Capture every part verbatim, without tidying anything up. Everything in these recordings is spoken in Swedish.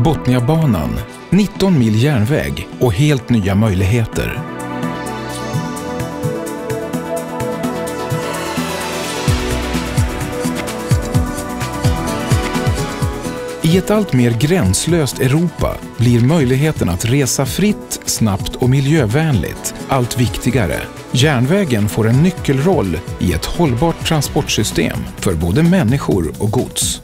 Botniabanan, nitton mil järnväg och helt nya möjligheter. I ett allt mer gränslöst Europa blir möjligheten att resa fritt, snabbt och miljövänligt allt viktigare. Järnvägen får en nyckelroll i ett hållbart transportsystem för både människor och gods.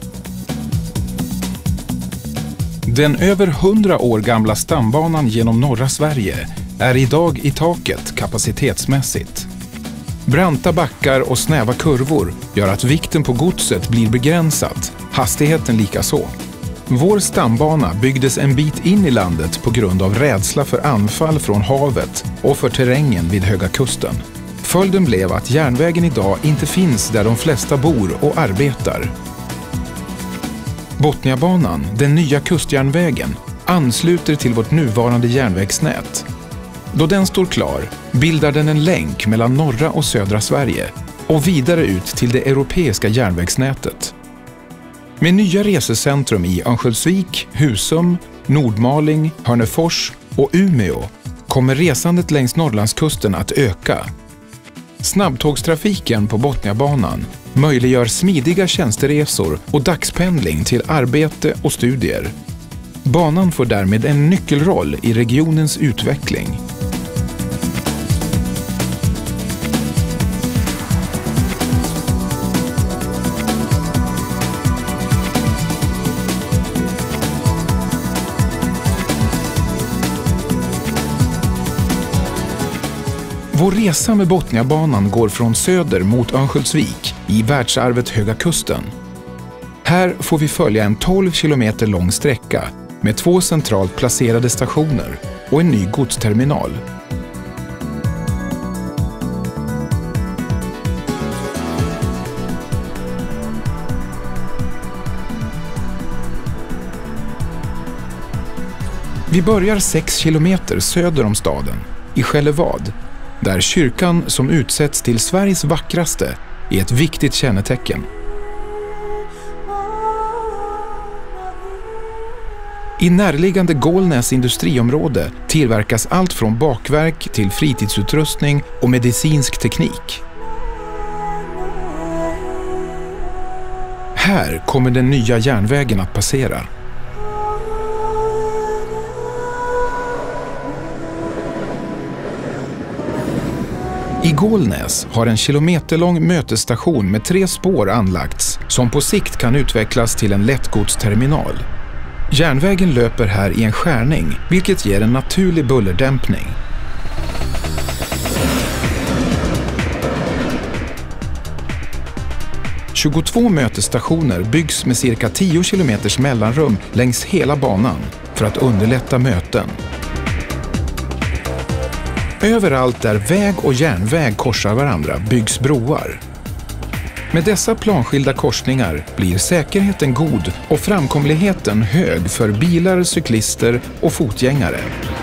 Den över hundra år gamla stambanan genom norra Sverige är idag i taket kapacitetsmässigt. Branta backar och snäva kurvor gör att vikten på godset blir begränsat, hastigheten likaså. Vår stambana byggdes en bit in i landet på grund av rädsla för anfall från havet och för terrängen vid Höga kusten. Följden blev att järnvägen idag inte finns där de flesta bor och arbetar. Botniabanan, den nya kustjärnvägen, ansluter till vårt nuvarande järnvägsnät. Då den står klar bildar den en länk mellan norra och södra Sverige och vidare ut till det europeiska järnvägsnätet. Med nya resecentrum i Örnsköldsvik, Husum, Nordmaling, Hörnefors och Umeå kommer resandet längs Norrlandskusten att öka. Snabbtågstrafiken på Botniabanan möjliggör smidiga tjänsteresor och dagspendling till arbete och studier. Banan får därmed en nyckelroll i regionens utveckling. Vår resa med Botniabanan går från söder mot Örnsköldsvik i världsarvet Höga kusten. Här får vi följa en tolv kilometer lång sträcka med två centralt placerade stationer och en ny godsterminal. Vi börjar sex kilometer söder om staden, i Skällevad, där kyrkan som utsätts till Sveriges vackraste är ett viktigt kännetecken. I närliggande Gålnäs industriområde tillverkas allt från bakverk till fritidsutrustning och medicinsk teknik. Här kommer den nya järnvägen att passera. I Gålnäs har en kilometerlång mötesstation med tre spår anlagts som på sikt kan utvecklas till en lättgodsterminal. Järnvägen löper här i en skärning, vilket ger en naturlig bullerdämpning. tjugotvå mötesstationer byggs med cirka tio kilometers mellanrum längs hela banan för att underlätta möten. Överallt där väg och järnväg korsar varandra byggs broar. Med dessa planskilda korsningar blir säkerheten god och framkomligheten hög för bilar, cyklister och fotgängare.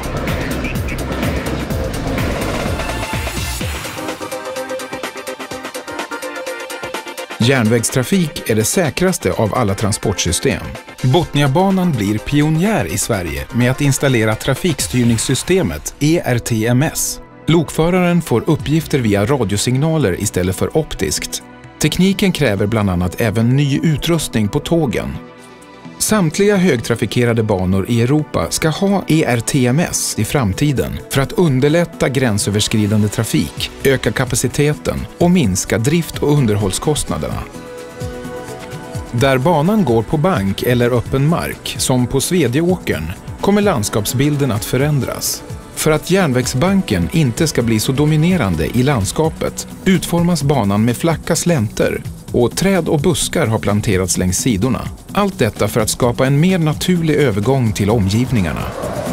Järnvägstrafik är det säkraste av alla transportsystem. Botniabanan blir pionjär i Sverige med att installera trafikstyrningssystemet E R T M S. Lokföraren får uppgifter via radiosignaler istället för optiskt. Tekniken kräver bland annat även ny utrustning på tågen. Samtliga högtrafikerade banor i Europa ska ha E R T M S i framtiden för att underlätta gränsöverskridande trafik, öka kapaciteten och minska drift- och underhållskostnaderna. Där banan går på bank eller öppen mark, som på Svedjeåkern, kommer landskapsbilden att förändras. För att järnvägsbanken inte ska bli så dominerande i landskapet utformas banan med flacka slänter och träd och buskar har planterats längs sidorna. Allt detta för att skapa en mer naturlig övergång till omgivningarna.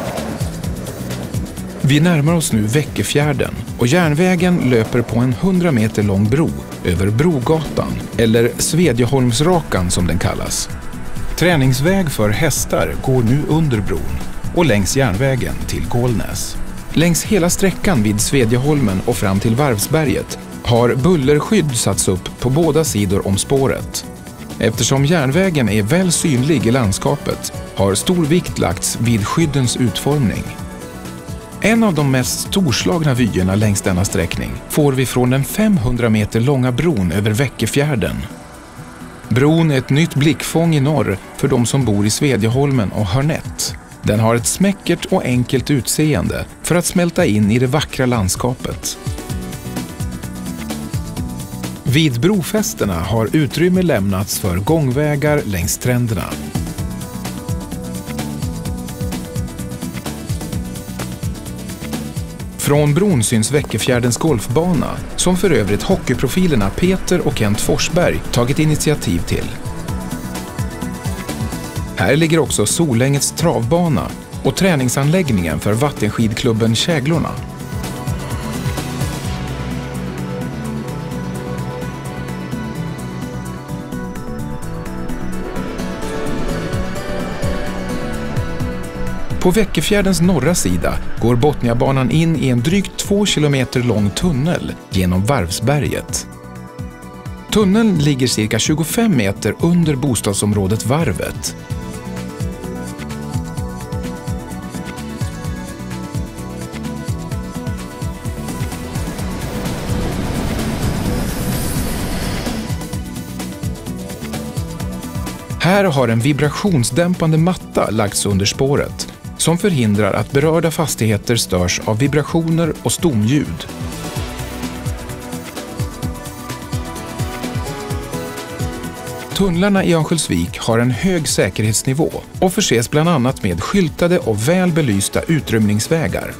Vi närmar oss nu Väckefjärden och järnvägen löper på en hundra meter lång bro över Brogatan, eller Svedjeholmsrakan som den kallas. Träningsväg för hästar går nu under bron och längs järnvägen till Gålnäs. Längs hela sträckan vid Svedjeholmen och fram till Varvsberget har bullerskydd satts upp på båda sidor om spåret. Eftersom järnvägen är väl synlig i landskapet har stor vikt lagts vid skyddens utformning. En av de mest storslagna vyerna längs denna sträckning får vi från den femhundra meter långa bron över Väckefjärden. Bron är ett nytt blickfång i norr för de som bor i Svedjeholmen och Hörnett. Den har ett smäckert och enkelt utseende för att smälta in i det vackra landskapet. Vid brofästena har utrymme lämnats för gångvägar längs stränderna. Från bron syns Väckefjärdens golfbana, som för övrigt hockeyprofilerna Peter och Kent Forsberg tagit initiativ till. Här ligger också Solängets travbana och träningsanläggningen för vattenskidklubben Käglorna. På Väckefjärdens norra sida går Botniabanan in i en drygt två kilometer lång tunnel genom Varvsberget. Tunneln ligger cirka tjugofem meter under bostadsområdet Varvet. Här har en vibrationsdämpande matta lagts under spåret som förhindrar att berörda fastigheter störs av vibrationer och stomljud. Tunnlarna i Örnsköldsvik har en hög säkerhetsnivå och förses bland annat med skyltade och väl belysta utrymningsvägar.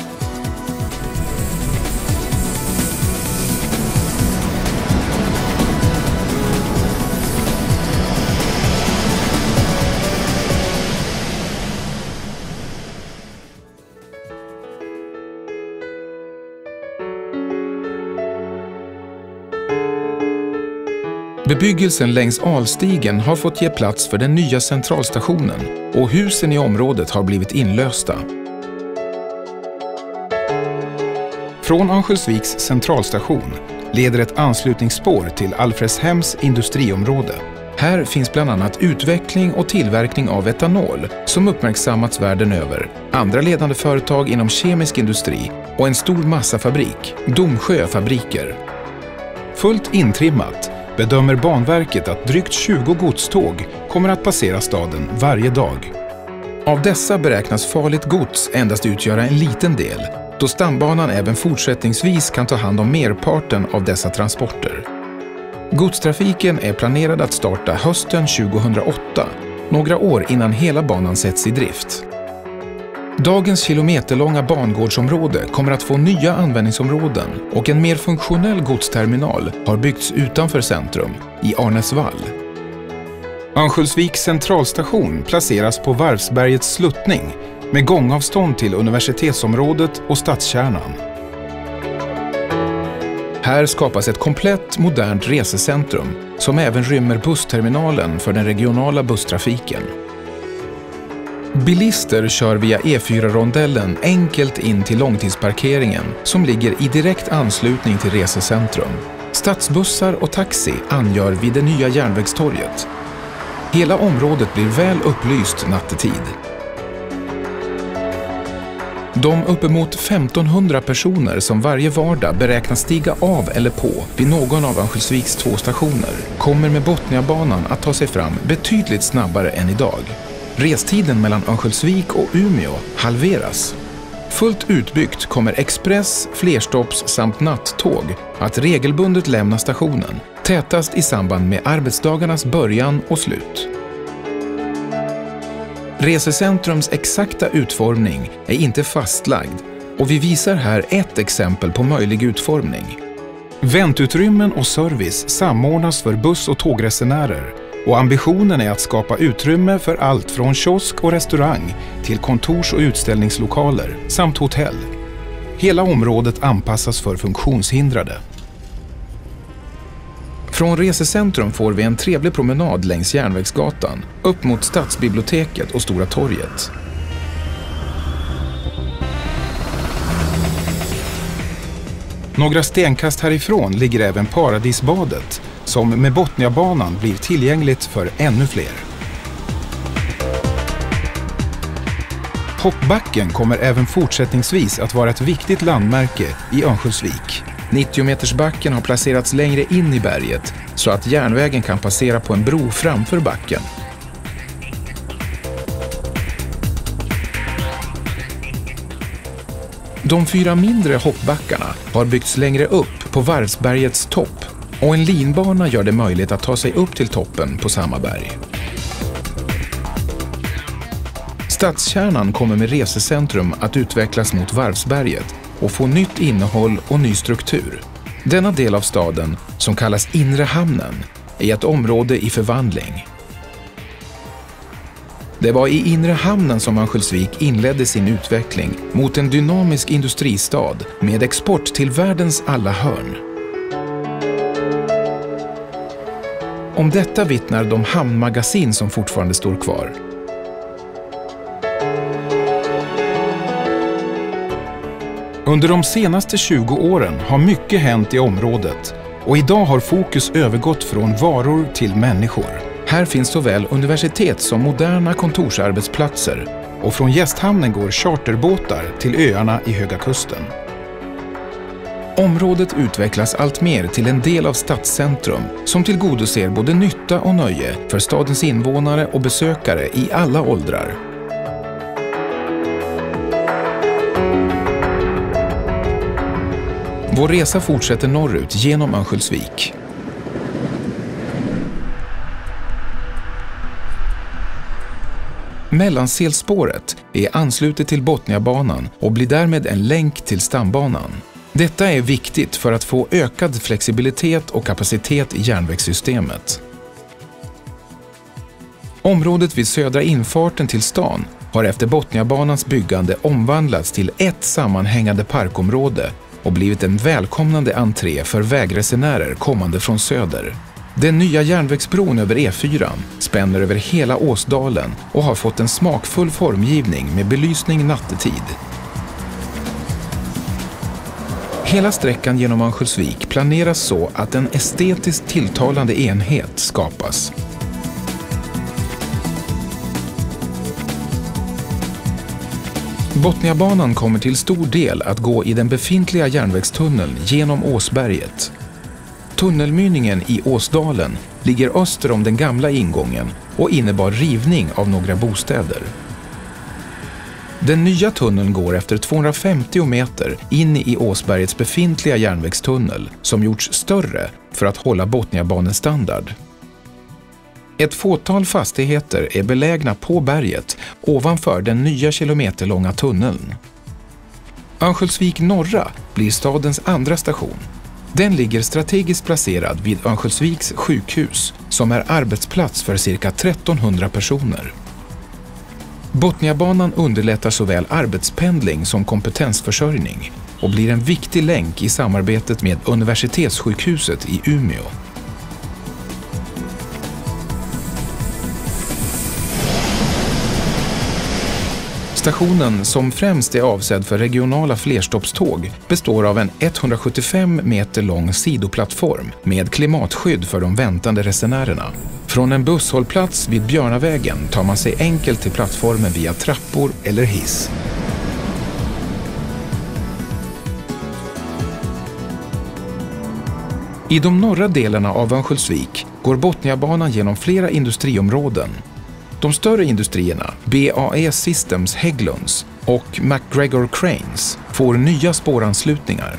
Bebyggelsen längs Alstigen har fått ge plats för den nya centralstationen och husen i området har blivit inlösta. Från Örnsköldsviks centralstation leder ett anslutningsspår till Alfredshems industriområde. Här finns bland annat utveckling och tillverkning av etanol som uppmärksammats världen över, andra ledande företag inom kemisk industri och en stor massafabrik, Domsjö fabriker. Fullt intrimmat bedömer Banverket att drygt tjugo godståg kommer att passera staden varje dag. Av dessa beräknas farligt gods endast utgöra en liten del, då stambanan även fortsättningsvis kan ta hand om merparten av dessa transporter. Godstrafiken är planerad att starta hösten tjugohundraåtta, några år innan hela banan sätts i drift. Dagens kilometerlånga bangårdsområde kommer att få nya användningsområden och en mer funktionell godsterminal har byggts utanför centrum, i Arnäsvall. Örnsköldsviks centralstation placeras på Varvsbergets sluttning med gångavstånd till universitetsområdet och stadskärnan. Här skapas ett komplett modernt resecentrum som även rymmer bussterminalen för den regionala busstrafiken. Bilister kör via E fyra-rondellen enkelt in till långtidsparkeringen som ligger i direkt anslutning till resecentrum. Stadsbussar och taxi angör vid det nya järnvägstorget. Hela området blir väl upplyst nattetid. De uppemot femtonhundra personer som varje vardag beräknas stiga av eller på vid någon av Örnsköldsviks två stationer kommer med Botniabanan att ta sig fram betydligt snabbare än idag. Restiden mellan Örnsköldsvik och Umeå halveras. Fullt utbyggt kommer express, flerstopps samt nattåg att regelbundet lämna stationen, tätast i samband med arbetsdagarnas början och slut. Resecentrums exakta utformning är inte fastlagd och vi visar här ett exempel på möjlig utformning. Väntutrymmen och service samordnas för buss- och tågresenärer och ambitionen är att skapa utrymme för allt från kiosk och restaurang till kontors- och utställningslokaler samt hotell. Hela området anpassas för funktionshindrade. Från resecentrum får vi en trevlig promenad längs Järnvägsgatan upp mot Stadsbiblioteket och Stora torget. Några stenkast härifrån ligger även Paradisbadet, som med Botniabanan blir tillgängligt för ännu fler. Hoppbacken kommer även fortsättningsvis att vara ett viktigt landmärke i Örnsköldsvik. nittio-metersbacken har placerats längre in i berget så att järnvägen kan passera på en bro framför backen. De fyra mindre hoppbackarna har byggts längre upp på Varvsbergets topp och en linbana gör det möjligt att ta sig upp till toppen på samma berg. Stadskärnan kommer med resecentrum att utvecklas mot Varvsberget och få nytt innehåll och ny struktur. Denna del av staden, som kallas Inre hamnen, är ett område i förvandling. Det var i Inre hamnen som Örnsköldsvik inledde sin utveckling mot en dynamisk industristad med export till världens alla hörn. Om detta vittnar de hamnmagasin som fortfarande står kvar. Under de senaste tjugo åren har mycket hänt i området och idag har fokus övergått från varor till människor. Här finns såväl universitet som moderna kontorsarbetsplatser och från gästhamnen går charterbåtar till öarna i Höga kusten. Området utvecklas allt mer till en del av stadscentrum som tillgodoser både nytta och nöje för stadens invånare och besökare i alla åldrar. Vår resa fortsätter norrut genom Örnsköldsvik. Mellanselspåret är anslutet till Botniabanan och blir därmed en länk till stambanan. Detta är viktigt för att få ökad flexibilitet och kapacitet i järnvägssystemet. Området vid södra infarten till stan har efter Botniabanans byggande omvandlats till ett sammanhängande parkområde och blivit en välkomnande entré för vägresenärer kommande från söder. Den nya järnvägsbron över E fyra spänner över hela Åsdalen och har fått en smakfull formgivning med belysning nattetid. Hela sträckan genom Örnsköldsvik planeras så att en estetiskt tilltalande enhet skapas. Botniabanan kommer till stor del att gå i den befintliga järnvägstunneln genom Åsberget. Tunnelmynningen i Åsdalen ligger öster om den gamla ingången och innebar rivning av några bostäder. Den nya tunneln går efter tvåhundrafemtio meter in i Åsbergets befintliga järnvägstunnel som gjorts större för att hålla Botniabanens standard. Ett fåtal fastigheter är belägna på berget ovanför den nya kilometerlånga tunneln. Örnsköldsvik norra blir stadens andra station. Den ligger strategiskt placerad vid Örnsköldsviks sjukhus som är arbetsplats för cirka trettonhundra personer. Botniabanan underlättar såväl arbetspendling som kompetensförsörjning och blir en viktig länk i samarbetet med universitetssjukhuset i Umeå. Stationen, som främst är avsedd för regionala flerstoppståg, består av en etthundrasjuttiofem meter lång sidoplattform med klimatskydd för de väntande resenärerna. Från en busshållplats vid Björnavägen tar man sig enkelt till plattformen via trappor eller hiss. I de norra delarna av Örnsköldsvik går Botniabanan genom flera industriområden. De större industrierna, B A E Systems Hägglunds och MacGregor Cranes, får nya spåranslutningar.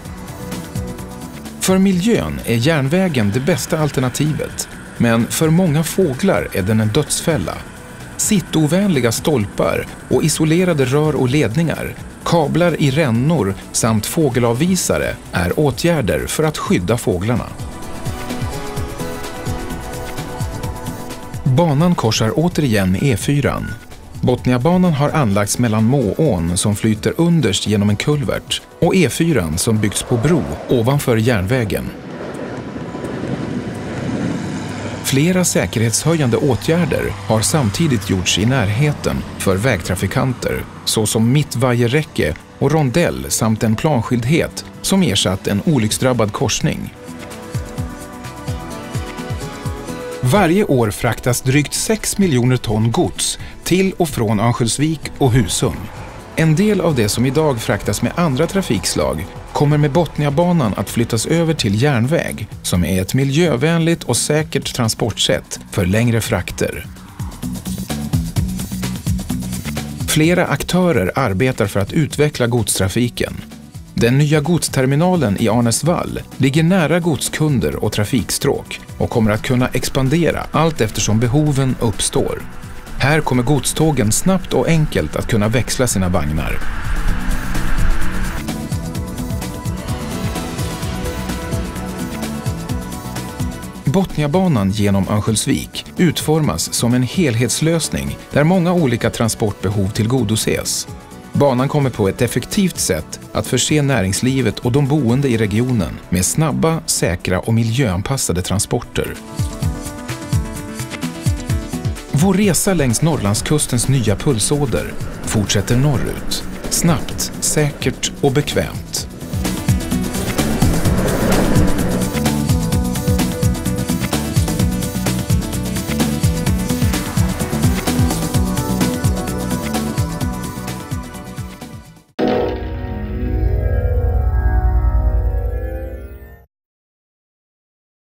För miljön är järnvägen det bästa alternativet, men för många fåglar är den en dödsfälla. Sittovänliga stolpar och isolerade rör och ledningar, kablar i rännor samt fågelavvisare är åtgärder för att skydda fåglarna. Banan korsar återigen E fyra. Botniabanan har anlagts mellan Måån som flyter underst genom en kulvert och E fyra som byggs på bro ovanför järnvägen. Flera säkerhetshöjande åtgärder har samtidigt gjorts i närheten för vägtrafikanter, såsom mittvajerräcke och rondell samt en planskildhet som ersatt en olycksdrabbad korsning. Varje år fraktas drygt sex miljoner ton gods till och från Örnsköldsvik och Husum. En del av det som idag fraktas med andra trafikslag kommer med Botniabanan att flyttas över till järnväg, som är ett miljövänligt och säkert transportsätt för längre frakter. Flera aktörer arbetar för att utveckla godstrafiken. Den nya godsterminalen i Arnäsvall ligger nära godskunder och trafikstråk och kommer att kunna expandera allt eftersom behoven uppstår. Här kommer godstågen snabbt och enkelt att kunna växla sina vagnar. Botniabanan genom Örnsköldsvik utformas som en helhetslösning där många olika transportbehov tillgodoses. Banan kommer på ett effektivt sätt att förse näringslivet och de boende i regionen med snabba, säkra och miljöanpassade transporter. Vår resa längs Norrlandskustens nya pulsåder fortsätter norrut. Snabbt, säkert och bekvämt.